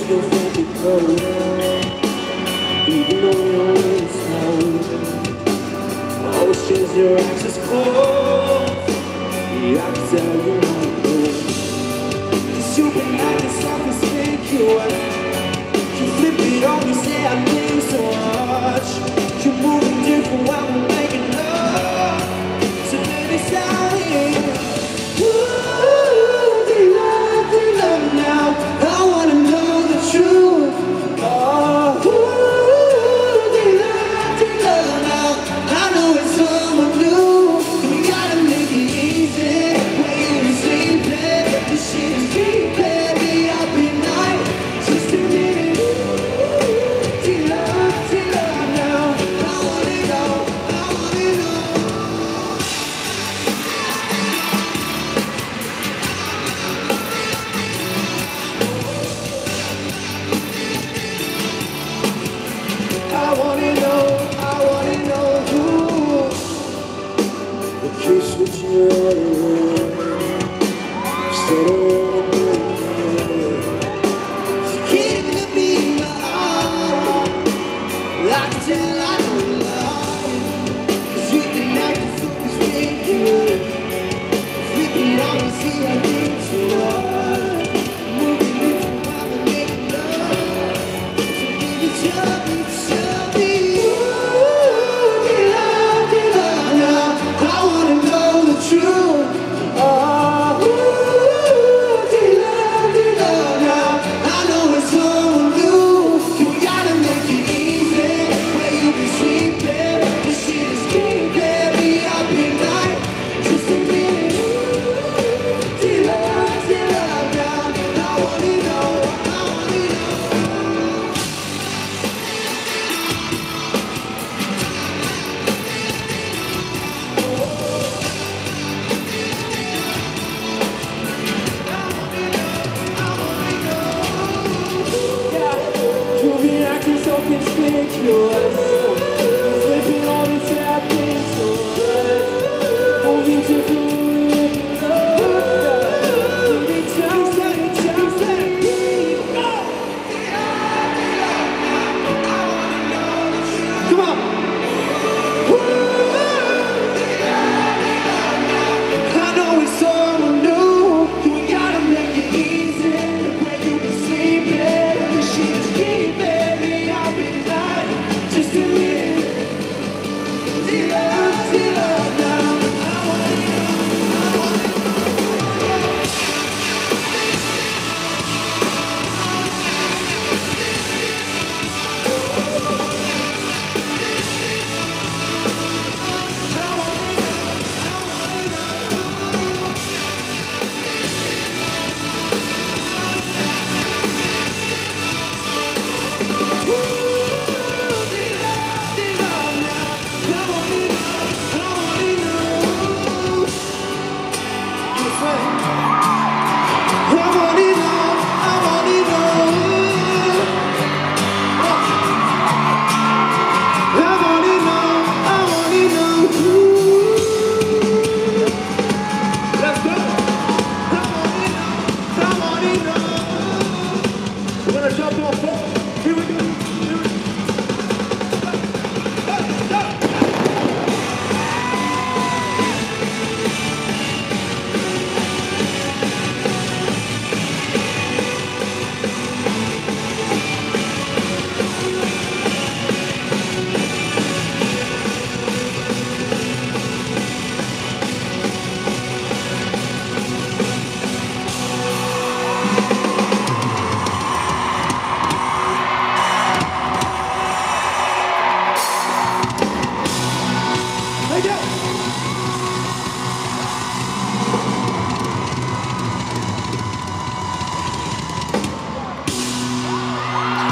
you'll think it goes, even though you're really slow. Always change your access code. Yeah, I can tell you how it goes. 'Cause you've been acting so conspicuous. You flip it on me, say I think so much. You're moving different while we're making love. So baby, sound here. Ooh, they love now. I wanna know the truth. Oh, ooh, they love now. I know it's someone new. We gotta make it easy. Where you been sleeping? This shit is keeping me up at night. Just a minute. They love now. I wanna know. I wanna know. I wanna know who will kiss with you. Keeping me in my arms. I can tell I don't love you. 'Cause you can act so conspicuous. Flip it on and see I think so much. Moving it from while we're making love. So baby, tell me. So conspicuous, slipping on the tap into us, moving to food. Come on. I know it's someone new. We gotta make it easy. Where you can sleep in, the sheets keep it. Just a minute. Love now. I wanna know. We're gonna jump on 4. Here we go.